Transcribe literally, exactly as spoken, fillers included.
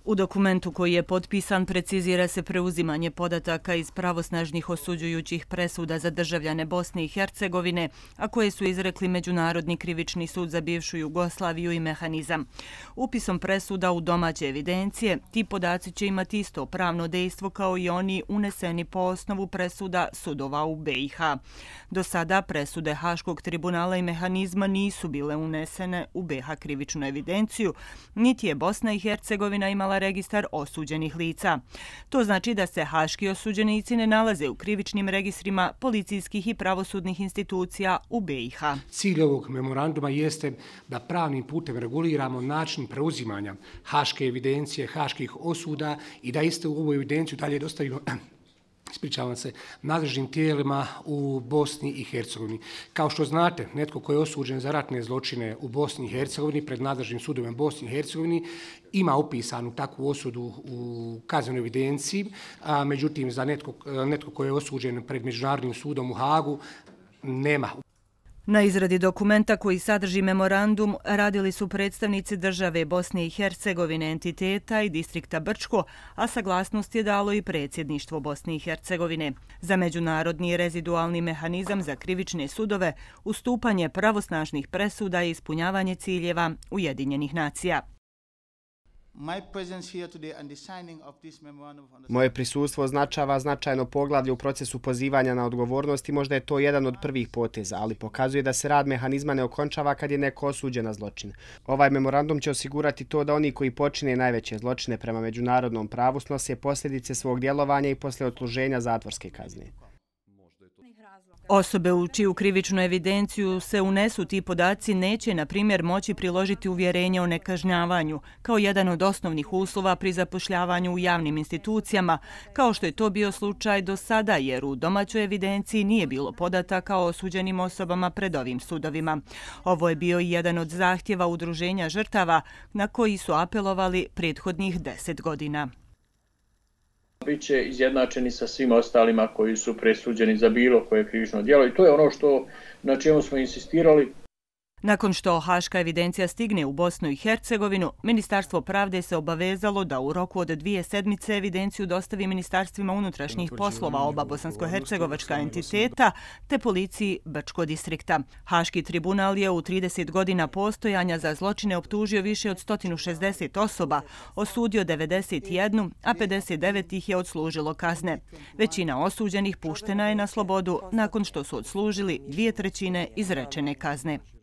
U dokumentu koji je potpisan precizira se preuzimanje podataka iz pravosnažnih osuđujućih presuda za državljane Bosne i Hercegovine, a koje su izrekli Međunarodni krivični sud za bivšu Jugoslaviju i Mehanizam. Upisom presuda u domaće evidencije ti podaci će imati isto pravno dejstvo kao i oni uneseni po osnovu presuda sudova u B i H. Do sada presude Haškog tribunala i Mehanizma nisu bile unesene u B i H krivičnu evidenciju, niti je Bosna i Hercegovina imala registar osuđenih lica. To znači da se haški osuđenici ne nalaze u krivičnim registrima policijskih i pravosudnih institucija u B i H. Cilj ovog memoranduma jeste da pravnim putem reguliramo način preuzimanja haške evidencije, haških osuda i da isto u ovu evidenciju dalje dostavimo ispričavam se, nadležnim tijelima u Bosni i Hercegovini. Kao što znate, netko koji je osuđen za ratne zločine u Bosni i Hercegovini pred nadležnim sudovima Bosni i Hercegovini ima upisanu takvu osudu u kaznenoj evidenciji, a međutim za netko, netko koji je osuđen pred Međunarodnim sudom u Hagu nema. Na izradi dokumenta koji sadrži memorandum radili su predstavnici države Bosne i Hercegovine, entiteta i distrikta Brčko, a saglasnost je dalo i predsjedništvo Bosne i Hercegovine. Za međunarodni rezidualni mehanizam za krivične sudove, ustupanje pravosnažnih presuda i ispunjavanje ciljeva Ujedinjenih nacija. Moje prisustvo označava značajno poglavlje u procesu pozivanja na odgovornost i možda je to jedan od prvih poteza, ali pokazuje da se rad mehanizma ne okončava kad je neko osuđen na zločin. Ovaj memorandum će osigurati to da oni koji počine najveće zločine prema međunarodnom pravu snose posljedice svog djelovanja i posle odsluženja zatvorske kazne. Osobe u čiju krivičnu evidenciju se unesu ti podaci neće, na primjer, moći priložiti uvjerenje o nekažnjavanju kao jedan od osnovnih uslova pri zapošljavanju u javnim institucijama, kao što je to bio slučaj do sada, jer u domaćoj evidenciji nije bilo podataka o osuđenim osobama pred ovim sudovima. Ovo je bio i jedan od zahtjeva udruženja žrtava na koji su apelovali prethodnih deset godina. Biće izjednačeni sa svim ostalima koji su presuđeni za bilo koje krivično djelo i to je ono što, na čemu smo insistirali. Nakon što haška evidencija stigne u Bosnu i Hercegovinu, Ministarstvo pravde se obavezalo da u roku od dvije sedmice evidenciju dostavi Ministarstvima unutrašnjih poslova oba bosansko-hercegovačka entiteta te policiji Brčko distrikta. Haški tribunal je u trideset godina postojanja za zločine optužio više od sto šezdeset osoba, osudio devedeset jedan, a pedeset devet ih je odslužilo kazne. Većina osuđenih puštena je na slobodu nakon što su odslužili dvije trećine izrečene kazne.